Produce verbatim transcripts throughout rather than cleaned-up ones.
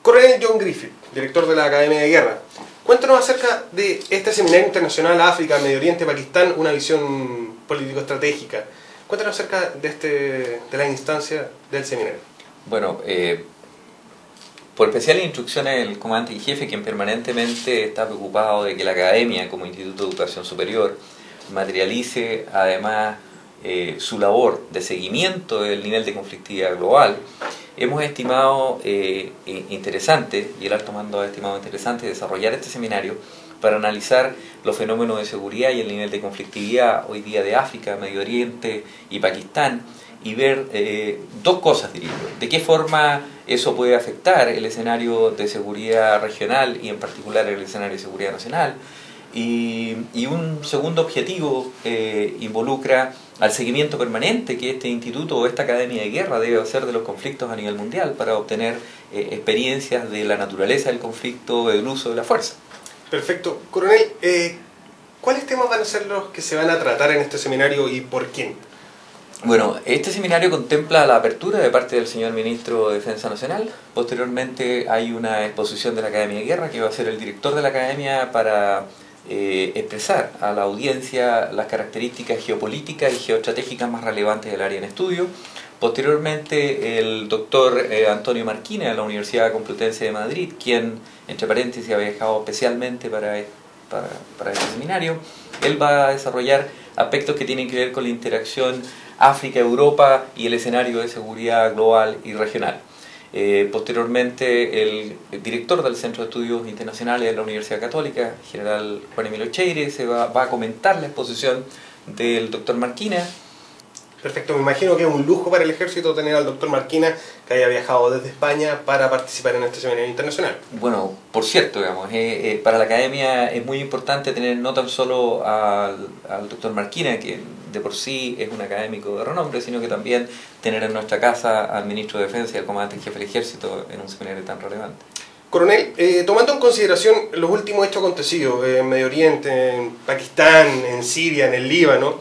Coronel John Griffith, director de la Academia de Guerra, cuéntanos acerca de este seminario internacional África, Medio Oriente, Pakistán, una visión político-estratégica. Cuéntanos acerca de, este, de la instancia del seminario. Bueno, eh, por especiales instrucciones del comandante en jefe, quien permanentemente está preocupado de que la Academia, como Instituto de Educación Superior, materialice además eh, su labor de seguimiento del nivel de conflictividad global, hemos estimado eh, interesante, y el alto mando ha estimado interesante, desarrollar este seminario para analizar los fenómenos de seguridad y el nivel de conflictividad hoy día de África, Medio Oriente y Pakistán, y ver eh, dos cosas, diría yo. De qué forma eso puede afectar el escenario de seguridad regional y en particular el escenario de seguridad nacional. Y, y un segundo objetivo eh, involucra al seguimiento permanente que este instituto o esta academia de guerra debe hacer de los conflictos a nivel mundial para obtener eh, experiencias de la naturaleza del conflicto, del uso de la fuerza. Perfecto. Coronel, eh, ¿cuáles temas van a ser los que se van a tratar en este seminario y por quién? Bueno, este seminario contempla la apertura de parte del señor Ministro de Defensa Nacional. Posteriormente hay una exposición de la Academia de Guerra que va a ser el director de la Academia para eh, expresar a la audiencia las características geopolíticas y geoestratégicas más relevantes del área en estudio. Posteriormente el doctor eh, Antonio Marquina de la Universidad Complutense de Madrid, quien, entre paréntesis, ha viajado especialmente para, para, para este seminario. Él va a desarrollar aspectos que tienen que ver con la interacción África-Europa y el escenario de seguridad global y regional. Eh, posteriormente, el, el director del Centro de Estudios Internacionales de la Universidad Católica, general Juan Emilio Cheire, se va, va a comentar la exposición del doctor Marquina. Perfecto, me imagino que es un lujo para el ejército tener al doctor Marquina, que haya viajado desde España para participar en este seminario internacional. Bueno, por cierto, digamos, eh, eh, para la academia es muy importante tener no tan solo al, al doctor Marquina, que de por sí es un académico de renombre, sino que también tener en nuestra casa al ministro de Defensa y al comandante en jefe del ejército en un seminario tan relevante. Coronel, eh, tomando en consideración los últimos hechos acontecidos en Medio Oriente, en Pakistán, en Siria, en el Líbano,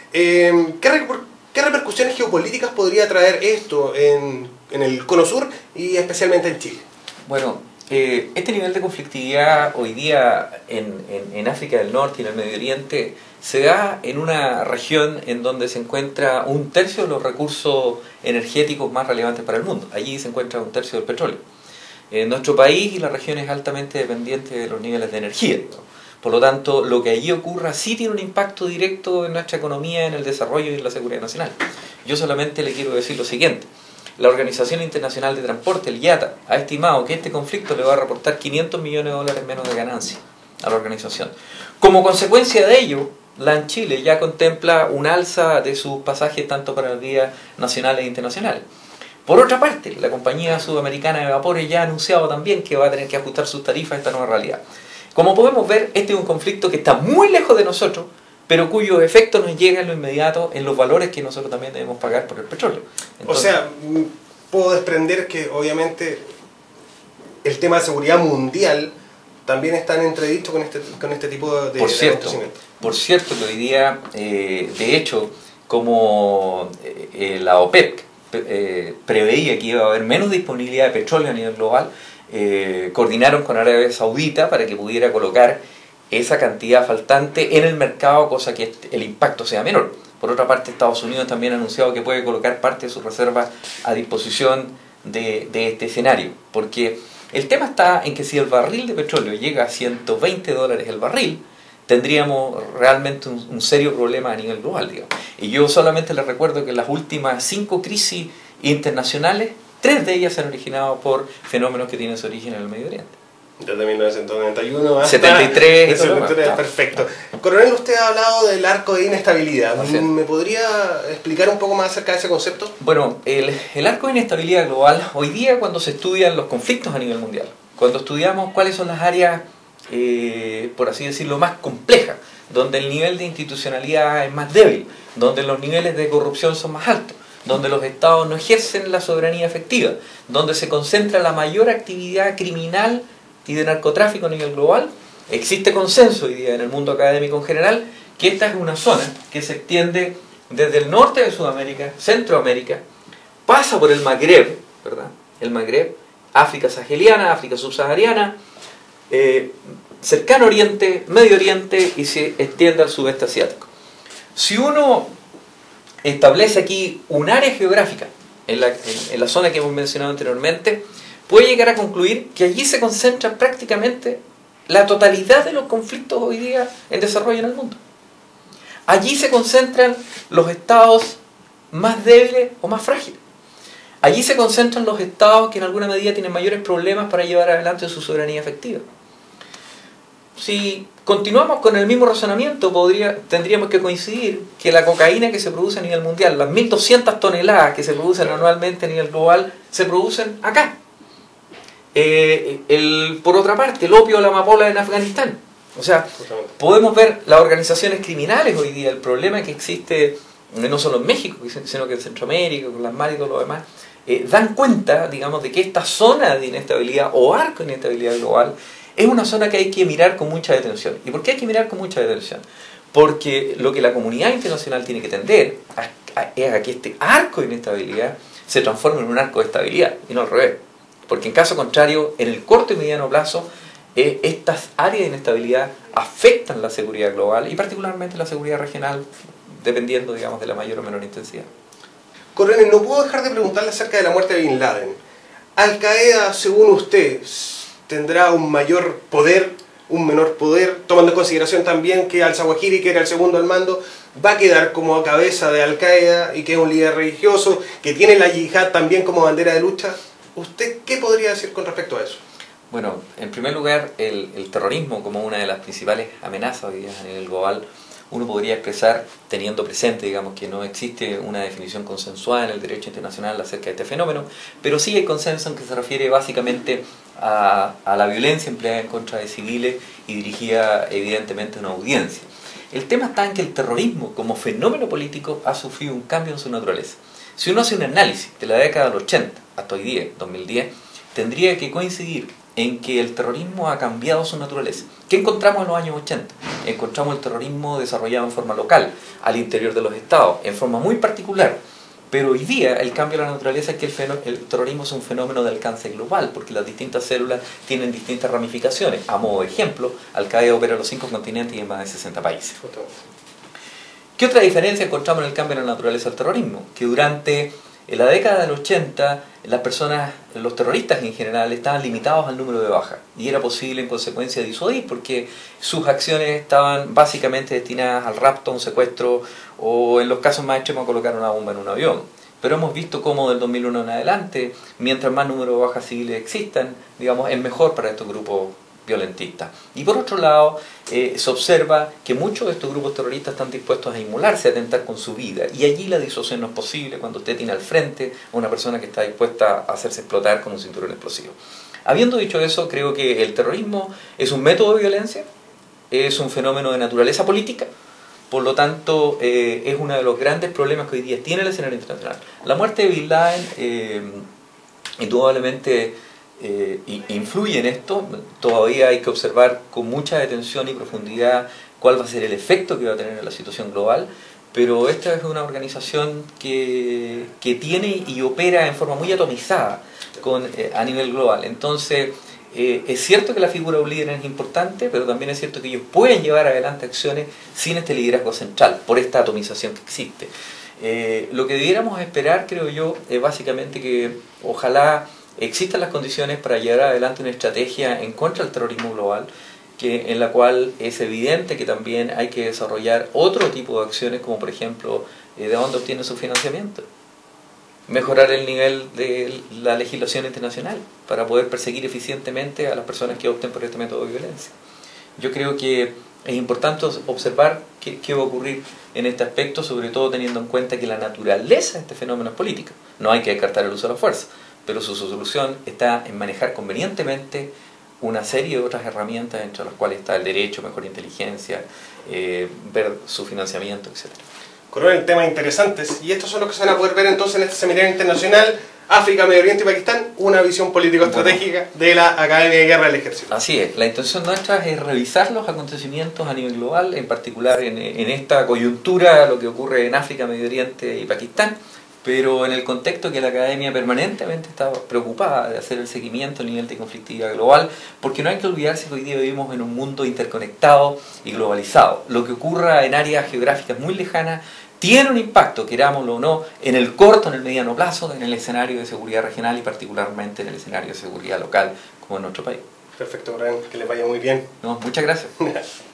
eh, ¿qué, re ¿qué repercusiones geopolíticas podría traer esto en, en el Cono Sur y especialmente en Chile? Bueno, eh, este nivel de conflictividad hoy día en, en, en África del Norte y en el Medio Oriente se da en una región en donde se encuentra un tercio de los recursos energéticos más relevantes para el mundo. Allí se encuentra un tercio del petróleo. En nuestro país y la región es altamente dependiente de los niveles de energía, ¿no? Por lo tanto, lo que allí ocurra sí tiene un impacto directo en nuestra economía, en el desarrollo y en la seguridad nacional. Yo solamente le quiero decir lo siguiente. La Organización Internacional de Transporte, el I A T A, ha estimado que este conflicto le va a reportar quinientos millones de dólares menos de ganancia a la organización. Como consecuencia de ello, LAN Chile ya contempla un alza de sus pasajes tanto para las vías nacionales e internacionales. Por otra parte, la compañía sudamericana de vapores ya ha anunciado también que va a tener que ajustar sus tarifas a esta nueva realidad. Como podemos ver, este es un conflicto que está muy lejos de nosotros, pero cuyos efectos nos llegan en lo inmediato en los valores que nosotros también debemos pagar por el petróleo. Entonces, o sea, puedo desprender que obviamente el tema de seguridad mundial también está en entredicho con este, con este tipo de, por de cierto, acontecimientos. Por cierto que hoy día, eh, de hecho, como eh, la OPEP eh, preveía que iba a haber menos disponibilidad de petróleo a nivel global, Eh, coordinaron con Arabia Saudita para que pudiera colocar esa cantidad faltante en el mercado, cosa que el impacto sea menor. Por otra parte, Estados Unidos también ha anunciado que puede colocar parte de sus reservas a disposición de, de este escenario, porque el tema está en que si el barril de petróleo llega a ciento veinte dólares el barril, tendríamos realmente un, un serio problema a nivel global, digamos. Y yo solamente les recuerdo que en las últimas cinco crisis internacionales, tres de ellas se han originado por fenómenos que tienen su origen en el Medio Oriente. Desde mil novecientos noventa y uno hasta setenta y tres. Y setenta y tres, perfecto. Coronel, usted ha hablado del arco de inestabilidad. ¿Me podría explicar un poco más acerca de ese concepto? Bueno, el, el arco de inestabilidad global, hoy día cuando se estudian los conflictos a nivel mundial, cuando estudiamos cuáles son las áreas, eh, por así decirlo, más complejas, donde el nivel de institucionalidad es más débil, donde los niveles de corrupción son más altos, donde los estados no ejercen la soberanía efectiva, donde se concentra la mayor actividad criminal y de narcotráfico a nivel global, existe consenso hoy día en el mundo académico en general que esta es una zona que se extiende desde el norte de Sudamérica, Centroamérica, pasa por el Magreb, ¿verdad? El Magreb, África saheliana, África subsahariana, eh, Cercano Oriente, Medio Oriente y se extiende al sudeste asiático. Si uno establece aquí un área geográfica en la, en, en la zona que hemos mencionado anteriormente, puede llegar a concluir que allí se concentra prácticamente la totalidad de los conflictos hoy día en desarrollo en el mundo. Allí se concentran los estados más débiles o más frágiles. Allí se concentran los estados que en alguna medida tienen mayores problemas para llevar adelante su soberanía efectiva. Si continuamos con el mismo razonamiento, podría, tendríamos que coincidir que la cocaína que se produce a nivel mundial, las mil doscientas toneladas que se producen anualmente a nivel global, se producen acá. Eh, el, por otra parte, el opio o la amapola en Afganistán. O sea, podemos ver las organizaciones criminales hoy día, el problema que existe no solo en México, sino que en Centroamérica, con las maras y todo lo demás, eh, dan cuenta, digamos, de que esta zona de inestabilidad o arco de inestabilidad global es una zona que hay que mirar con mucha detención. ¿Y por qué hay que mirar con mucha detención? Porque lo que la comunidad internacional tiene que tender a, a, es a que este arco de inestabilidad se transforme en un arco de estabilidad, y no al revés. Porque en caso contrario, en el corto y mediano plazo, eh, estas áreas de inestabilidad afectan la seguridad global y particularmente la seguridad regional, dependiendo, digamos, de la mayor o menor intensidad. Coronel, no puedo dejar de preguntarle acerca de la muerte de Bin Laden. ¿Al-Qaeda, según usted, tendrá un mayor poder, un menor poder, tomando en consideración también que al-Zawahiri, que era el segundo al mando, va a quedar como cabeza de Al-Qaeda y que es un líder religioso, que tiene la yihad también como bandera de lucha? ¿Usted qué podría decir con respecto a eso? Bueno, en primer lugar, el, el terrorismo como una de las principales amenazas hoy día a nivel global, uno podría expresar teniendo presente, digamos, que no existe una definición consensuada en el derecho internacional acerca de este fenómeno, pero sí hay consenso en que se refiere básicamente a, a la violencia empleada en contra de civiles y dirigida evidentemente a una audiencia. El tema está en que el terrorismo como fenómeno político ha sufrido un cambio en su naturaleza. Si uno hace un análisis de la década del ochenta hasta hoy día, dos mil diez, tendría que coincidir en que el terrorismo ha cambiado su naturaleza. ¿Qué encontramos en los años ochenta? Encontramos el terrorismo desarrollado en forma local, al interior de los estados, en forma muy particular. Pero hoy día el cambio de la naturaleza es que el, el terrorismo es un fenómeno de alcance global, porque las distintas células tienen distintas ramificaciones. A modo de ejemplo, Al-Qaeda opera en los cinco continentes y en más de sesenta países. ¿Qué otra diferencia encontramos en el cambio de la naturaleza del terrorismo? Que durante la década del ochenta, las personas, los terroristas en general, estaban limitados al número de bajas y era posible en consecuencia disuadir porque sus acciones estaban básicamente destinadas al rapto, a un secuestro o en los casos más extremos a colocar una bomba en un avión. Pero hemos visto cómo del dos mil uno en adelante, mientras más número de bajas civiles existan, digamos, es mejor para estos grupos violentistas. Y por otro lado, eh, se observa que muchos de estos grupos terroristas están dispuestos a inmolarse, a atentar con su vida. Y allí la disuasión no es posible cuando usted tiene al frente a una persona que está dispuesta a hacerse explotar con un cinturón explosivo. Habiendo dicho eso, creo que el terrorismo es un método de violencia, es un fenómeno de naturaleza política, por lo tanto eh, es uno de los grandes problemas que hoy día tiene el escenario internacional. La muerte de Bin Laden eh, indudablemente Eh, influye en esto. Todavía hay que observar con mucha detención y profundidad cuál va a ser el efecto que va a tener en la situación global, pero esta es una organización que, que tiene y opera en forma muy atomizada con, eh, a nivel global. Entonces eh, es cierto que la figura de un líder es importante, pero también es cierto que ellos pueden llevar adelante acciones sin este liderazgo central, por esta atomización que existe. Eh, lo que debiéramos esperar, creo yo, es básicamente que ojalá existan las condiciones para llevar adelante una estrategia en contra del terrorismo global, que, en la cual es evidente que también hay que desarrollar otro tipo de acciones, como por ejemplo, eh, de dónde obtiene su financiamiento. Mejorar el nivel de la legislación internacional para poder perseguir eficientemente a las personas que opten por este método de violencia. Yo creo que es importante observar qué, qué va a ocurrir en este aspecto, sobre todo teniendo en cuenta que la naturaleza de este fenómeno es política. No hay que descartar el uso de la fuerza, pero su solución está en manejar convenientemente una serie de otras herramientas, entre las cuales está el derecho, mejor inteligencia, eh, ver su financiamiento, etcétera. Coronel, temas interesantes. Y estos son los que se van a poder ver entonces en este seminario internacional África, Medio Oriente y Pakistán, una visión político-estratégica bueno, de la Academia de Guerra del Ejército. Así es, la intención nuestra es revisar los acontecimientos a nivel global, en particular en, en esta coyuntura, lo que ocurre en África, Medio Oriente y Pakistán, pero en el contexto que la academia permanentemente está preocupada de hacer el seguimiento del nivel de conflictividad global, porque no hay que olvidarse que hoy día vivimos en un mundo interconectado y globalizado. Lo que ocurra en áreas geográficas muy lejanas tiene un impacto, querámoslo o no, en el corto, en el mediano plazo, en el escenario de seguridad regional y particularmente en el escenario de seguridad local, como en nuestro país. Perfecto, Brian, que les vaya muy bien. No, muchas gracias.